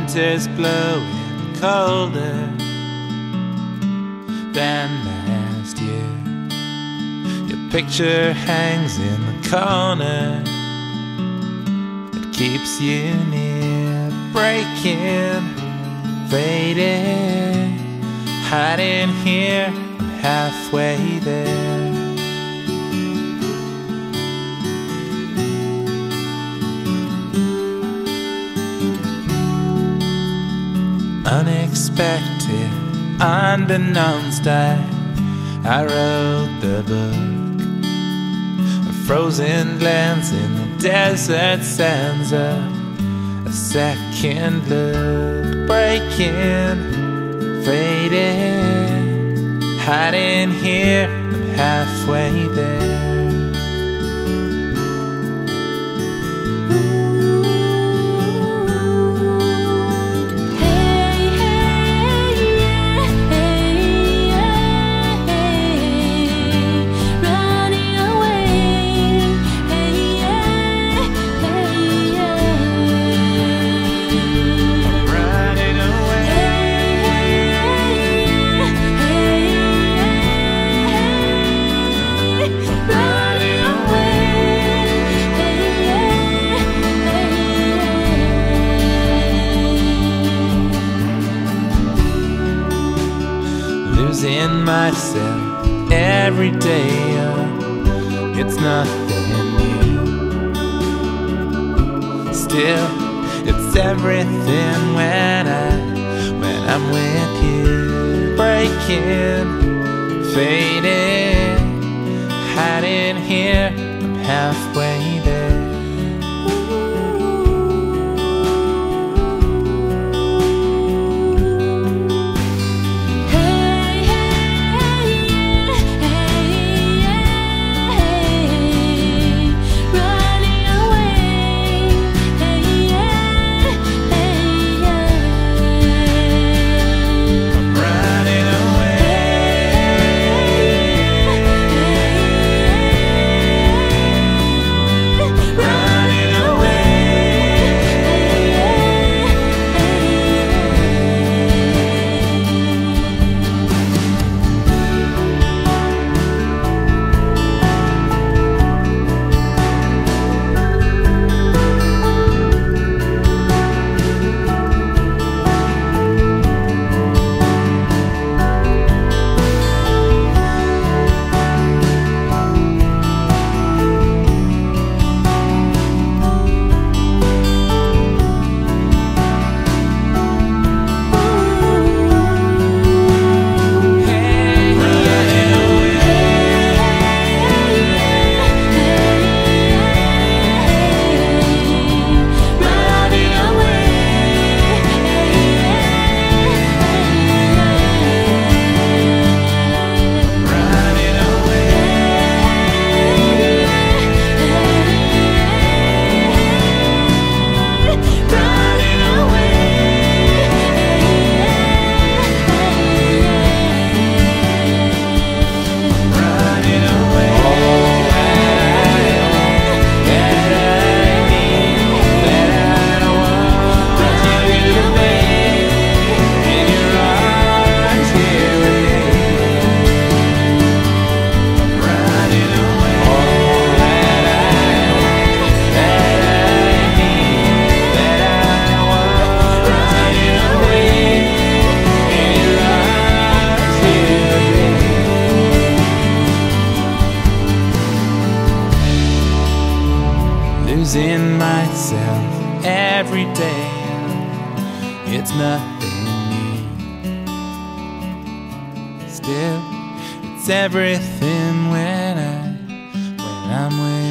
winter's blowing colder than last year. Your picture hangs in the corner, it keeps you near. Breaking, fading, hiding here, I'm halfway there. Unexpected, unbeknownst, I wrote the book. A frozen glance in the desert sands of a second look. Breaking, fading, hiding here, I'm halfway there. Losing myself every day, it's nothing new. Still, it's everything when I'm with you. Breaking, fading, hiding here, I'm halfway there. Losing myself every day, it's nothing new. Still, it's everything when I'm with